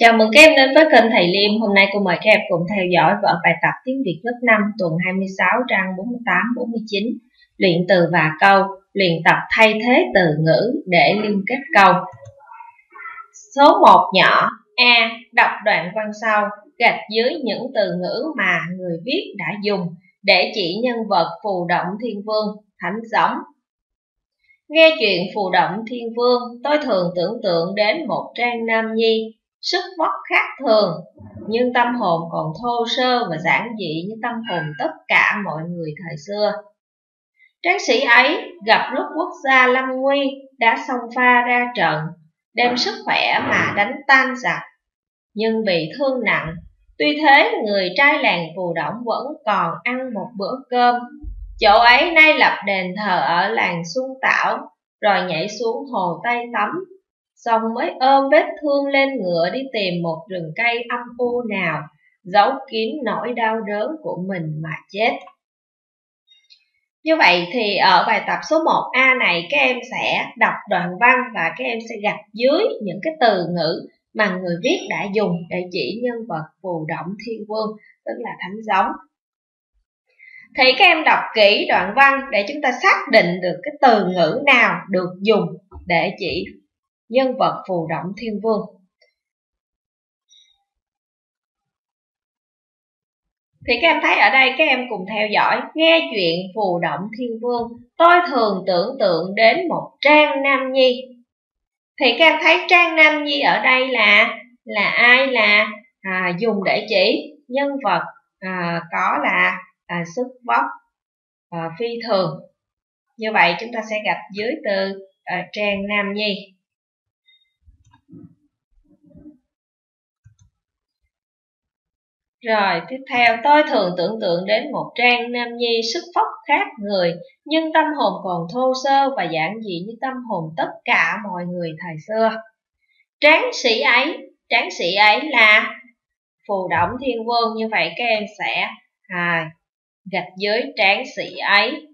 Chào mừng các em đến với kênh Thầy Liêm. Hôm nay cô mời các em cùng theo dõi vở bài tập tiếng Việt lớp 5 tuần 26 trang 48-49 luyện từ và câu, luyện tập thay thế từ ngữ để liên kết câu. Số 1 nhỏ. A. Đọc đoạn văn sau, gạch dưới những từ ngữ mà người viết đã dùng để chỉ nhân vật Phù Động Thiên Vương, Thánh Giống. Nghe chuyện Phù Động Thiên Vương, tôi thường tưởng tượng đến một trang nam nhi, sức vóc khác thường, nhưng tâm hồn còn thô sơ và giản dị như tâm hồn tất cả mọi người thời xưa. Tráng sĩ ấy gặp lúc quốc gia lâm nguy đã xông pha ra trận, đem sức khỏe mà đánh tan giặc, nhưng bị thương nặng. Tuy thế, người trai làng Phù Động vẫn còn ăn một bữa cơm. Chỗ ấy nay lập đền thờ ở làng Xuân Tảo, rồi nhảy xuống hồ Tây tắm, xong mới ôm vết thương lên ngựa đi tìm một rừng cây âm u nào, giấu kín nỗi đau đớn của mình mà chết. Như vậy thì ở bài tập số 1A này các em sẽ đọc đoạn văn và các em sẽ gạch dưới những cái từ ngữ mà người viết đã dùng để chỉ nhân vật Phù Động Thiên Vương, tức là Thánh Giống. Thì các em đọc kỹ đoạn văn để chúng ta xác định được cái từ ngữ nào được dùng để chỉ nhân vật Phù Động Thiên Vương. Thì các em thấy ở đây các em cùng theo dõi. Nghe chuyện Phù Động Thiên Vương, tôi thường tưởng tượng đến một trang nam nhi. Thì các em thấy trang nam nhi ở đây là ai? Là dùng để chỉ nhân vật có là sức vóc phi thường. Như vậy chúng ta sẽ gạch dưới từ trang nam nhi. Rồi tiếp theo, tôi thường tưởng tượng đến một trang nam nhi sức phóc khác người, nhưng tâm hồn còn thô sơ và giản dị như tâm hồn tất cả mọi người thời xưa. Tráng sĩ ấy là Phù Động Thiên Vương. Như vậy các em sẽ gạch dưới tráng sĩ ấy.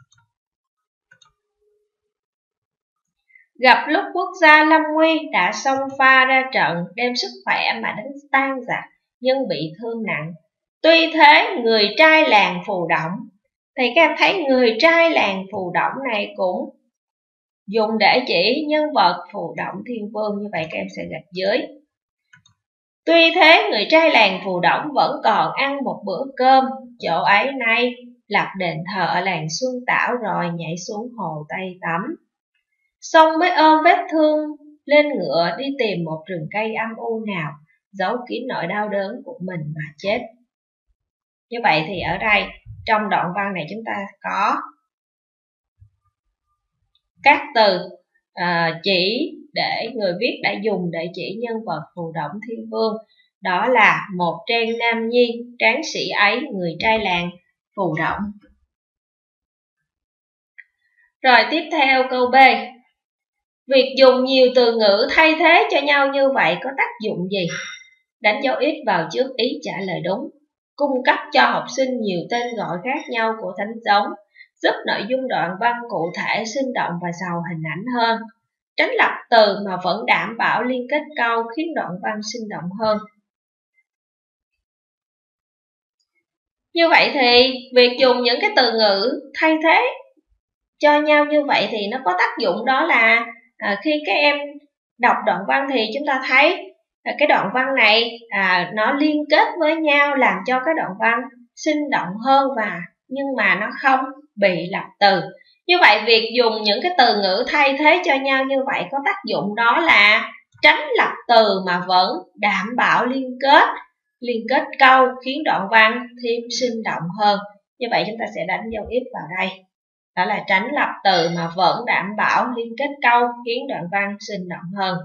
Gặp lúc quốc gia lâm nguy đã xông pha ra trận, đem sức khỏe mà đánh tan giặc, nhưng bị thương nặng. Tuy thế, người trai làng Phù Động, thì các em thấy người trai làng Phù Động này cũng dùng để chỉ nhân vật Phù Động Thiên Vương. Như vậy các em sẽ gạch dưới. Tuy thế, người trai làng Phù Động vẫn còn ăn một bữa cơm. Chỗ ấy nay lập đền thờ ở làng Xuân Tảo, rồi nhảy xuống hồ Tây tắm, xong mới ôm vết thương lên ngựa đi tìm một rừng cây âm u nào, giấu kín nỗi đau đớn của mình mà chết. Như vậy thì ở đây trong đoạn văn này chúng ta có các từ chỉ để người viết đã dùng để chỉ nhân vật Phù Động Thiên Vương. Đó là một trang nam nhi, tráng sĩ ấy, người trai làng Phù Động. Rồi tiếp theo câu B. Việc dùng nhiều từ ngữ thay thế cho nhau như vậy có tác dụng gì? Đánh dấu X vào trước ý trả lời đúng. Cung cấp cho học sinh nhiều tên gọi khác nhau của Thánh Giống, giúp nội dung đoạn văn cụ thể, sinh động và giàu hình ảnh hơn. Tránh lặp từ mà vẫn đảm bảo liên kết câu, khiến đoạn văn sinh động hơn. Như vậy thì việc dùng những cái từ ngữ thay thế cho nhau như vậy thì nó có tác dụng, đó là khi các em đọc đoạn văn thì chúng ta thấy cái đoạn văn này nó liên kết với nhau, làm cho cái đoạn văn sinh động hơn nhưng mà nó không bị lặp từ. Như vậy việc dùng những cái từ ngữ thay thế cho nhau như vậy có tác dụng, đó là tránh lặp từ mà vẫn đảm bảo liên kết câu, khiến đoạn văn thêm sinh động hơn. Như vậy chúng ta sẽ đánh dấu X vào đây. Đó là tránh lặp từ mà vẫn đảm bảo liên kết câu, khiến đoạn văn sinh động hơn.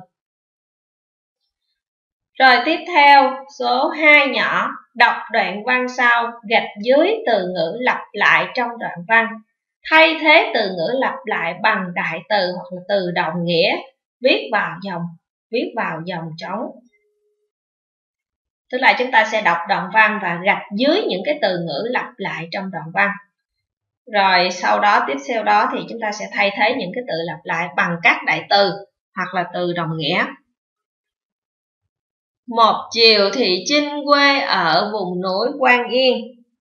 Rồi tiếp theo, số 2 nhỏ. Đọc đoạn văn sau, gạch dưới từ ngữ lặp lại trong đoạn văn. Thay thế từ ngữ lặp lại bằng đại từ hoặc là từ đồng nghĩa, viết vào dòng trống. Tức là chúng ta sẽ đọc đoạn văn và gạch dưới những cái từ ngữ lặp lại trong đoạn văn. Rồi sau đó tiếp theo đó thì chúng ta sẽ thay thế những cái từ lặp lại bằng các đại từ hoặc là từ đồng nghĩa. Một chiều thị chinh quê ở vùng núi Quan Yên.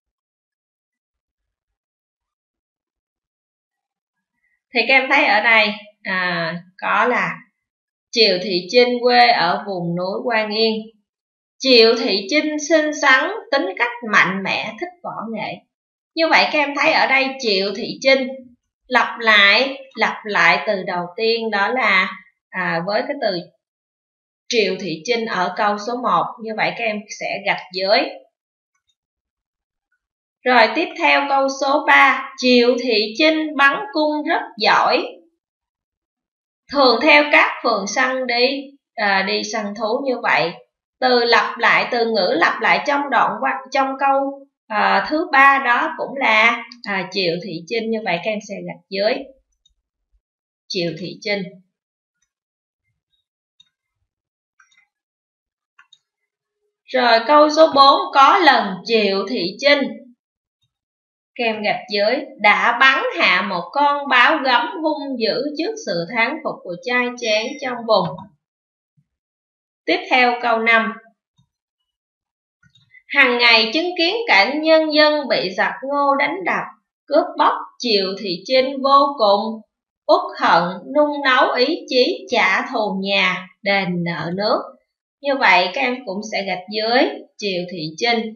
Thì các em thấy ở đây có là Triệu Thị Chinh quê ở vùng núi Quan Yên. Triệu Thị Chinh xinh xắn, tính cách mạnh mẽ, thích võ nghệ. Như vậy các em thấy ở đây Triệu Thị Chinh lặp lại từ đầu tiên, đó là với cái từ Triệu Thị Chinh ở câu số 1. Như vậy các em sẽ gạch dưới. Rồi tiếp theo câu số 3, Triệu Thị Chinh bắn cung rất giỏi, thường theo các phường săn đi săn thú. Như vậy từ ngữ lặp lại trong câu thứ 3 đó cũng là Triệu Thị Chinh. Như vậy các em sẽ gạch dưới Triệu Thị Chinh. Rồi câu số 4, có lần Triệu Thị Chinh, các em gạch dưới, đã bắn hạ một con báo gấm hung dữ trước sự thán phục của trai chén trong vùng. Tiếp theo câu 5, hàng ngày chứng kiến cảnh nhân dân bị giặc Ngô đánh đập, cướp bóc, Triệu Thị Chinh vô cùng uất hận, nung nấu ý chí trả thù nhà, đền nợ nước. Như vậy các em cũng sẽ gạch dưới Triệu Thị Chinh.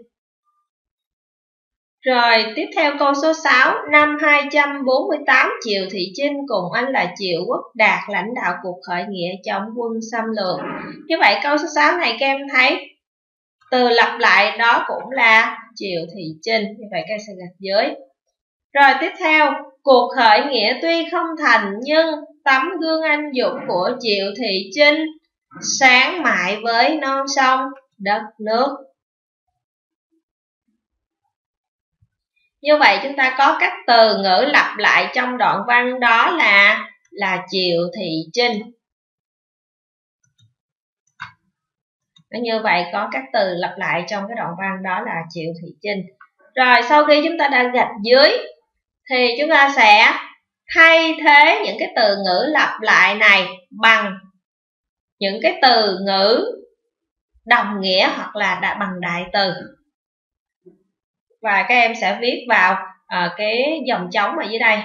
Rồi tiếp theo câu số 6, năm 248 Triệu Thị Chinh cùng anh là Triệu Quốc Đạt lãnh đạo cuộc khởi nghĩa chống quân xâm lược. Như vậy câu số 6 này các em thấy từ lặp lại đó cũng là Triệu Thị Chinh. Như vậy các em sẽ gạch dưới. Rồi tiếp theo, cuộc khởi nghĩa tuy không thành nhưng tấm gương anh dũng của Triệu Thị Chinh sáng mãi với non sông đất nước. Như vậy chúng ta có các từ ngữ lặp lại trong đoạn văn đó là Triệu Thị Chinh. Như vậy có các từ lặp lại trong cái đoạn văn đó là Triệu Thị Chinh. Rồi sau khi chúng ta đã gạch dưới thì chúng ta sẽ thay thế những cái từ ngữ lặp lại này bằng những cái từ ngữ đồng nghĩa hoặc là bằng đại từ. Và các em sẽ viết vào cái dòng trống ở dưới đây.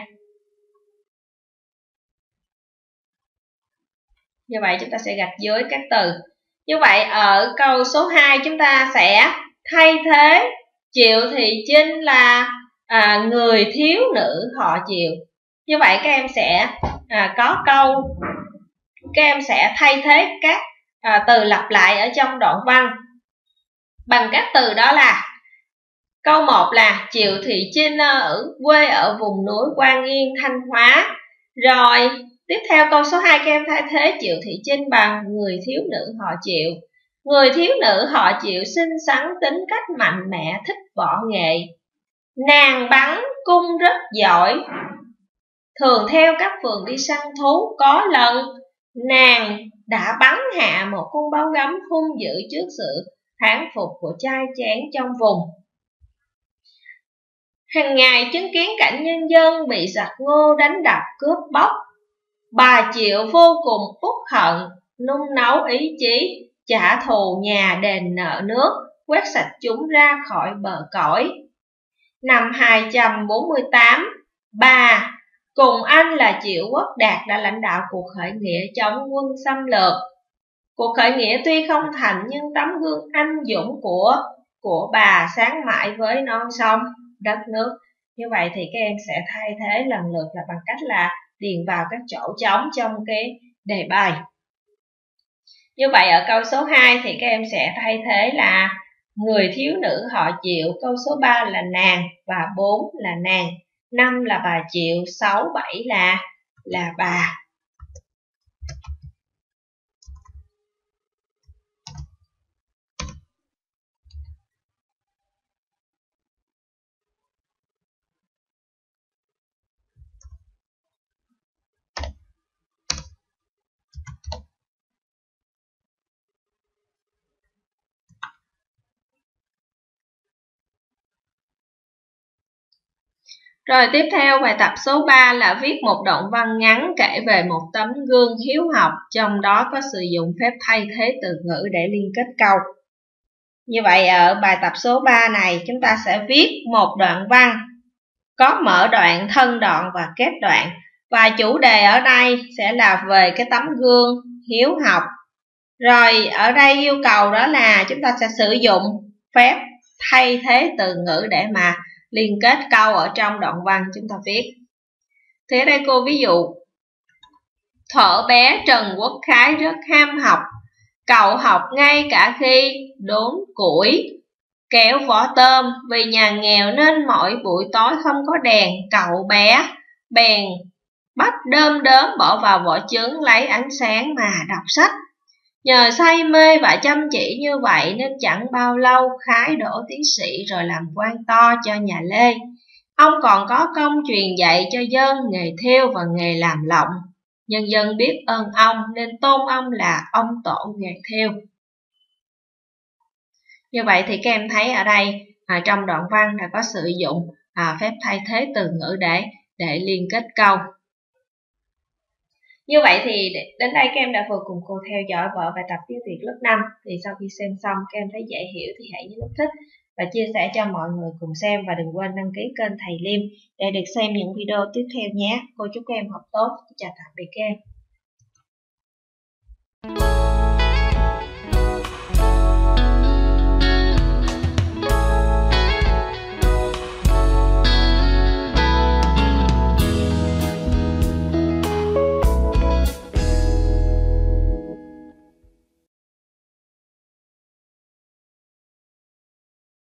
Như vậy chúng ta sẽ gạch dưới các từ. Như vậy ở câu số 2 chúng ta sẽ thay thế Triệu Thị Chinh là người thiếu nữ họ Triệu. Như vậy các em sẽ có câu, các em sẽ thay thế các từ lặp lại ở trong đoạn văn bằng các từ đó là câu 1 là Triệu Thị Chinh quê ở vùng núi Quan Yên, Thanh Hóa. Rồi tiếp theo câu số 2 các em thay thế Triệu Thị Chinh bằng người thiếu nữ họ Triệu. Người thiếu nữ họ Triệu xinh xắn, tính cách mạnh mẽ, thích võ nghệ. Nàng bắn cung rất giỏi, thường theo các phường đi săn thú. Có lần nàng đã bắn hạ một con báo gấm hung dữ trước sự thán phục của trai chén trong vùng. Hàng ngày chứng kiến cảnh nhân dân bị giặc Ngô đánh đập cướp bóc, bà Triệu vô cùng uất hận, nung nấu ý chí trả thù nhà, đền nợ nước, quét sạch chúng ra khỏi bờ cõi. Năm 248, bà cùng anh là Triệu Quốc Đạt đã lãnh đạo cuộc khởi nghĩa chống quân xâm lược. Cuộc khởi nghĩa tuy không thành nhưng tấm gương anh dũng của bà sáng mãi với non sông đất nước. Như vậy thì các em sẽ thay thế lần lượt là bằng cách là điền vào các chỗ trống trong cái đề bài. Như vậy ở câu số 2 thì các em sẽ thay thế là người thiếu nữ họ Triệu, câu số 3 là nàng và 4 là nàng, 5 là bà Triệu, 6, 7 là bà. Rồi tiếp theo bài tập số 3 là viết một đoạn văn ngắn kể về một tấm gương hiếu học, trong đó có sử dụng phép thay thế từ ngữ để liên kết câu. Như vậy ở bài tập số 3 này chúng ta sẽ viết một đoạn văn có mở đoạn, thân đoạn và kết đoạn. Và chủ đề ở đây sẽ là về cái tấm gương hiếu học. Rồi ở đây yêu cầu đó là chúng ta sẽ sử dụng phép thay thế từ ngữ để mà liên kết câu ở trong đoạn văn chúng ta viết. Thì ở đây cô ví dụ: thuở bé Trần Quốc Khái rất ham học, cậu học ngay cả khi đốn củi, kéo vỏ tôm. Vì nhà nghèo nên mỗi buổi tối không có đèn, cậu bé bèn bắt đom đóm bỏ vào vỏ trứng lấy ánh sáng mà đọc sách. Nhờ say mê và chăm chỉ như vậy nên chẳng bao lâu Khái đỗ tiến sĩ rồi làm quan to cho nhà Lê. Ông còn có công truyền dạy cho dân nghề thêu và nghề làm lọng. Nhân dân biết ơn ông nên tôn ông là ông tổ nghề thêu. Như vậy thì các em thấy ở đây trong đoạn văn là có sử dụng phép thay thế từ ngữ để liên kết câu. Như vậy thì đến đây các em đã vừa cùng cô theo dõi vở bài tập tiếng Việt lớp 5. Thì sau khi xem xong các em thấy dễ hiểu thì hãy nhấn nút thích và chia sẻ cho mọi người cùng xem, và đừng quên đăng ký kênh Thầy Liêm để được xem những video tiếp theo nhé. Cô chúc các em học tốt. Chào tạm biệt các em.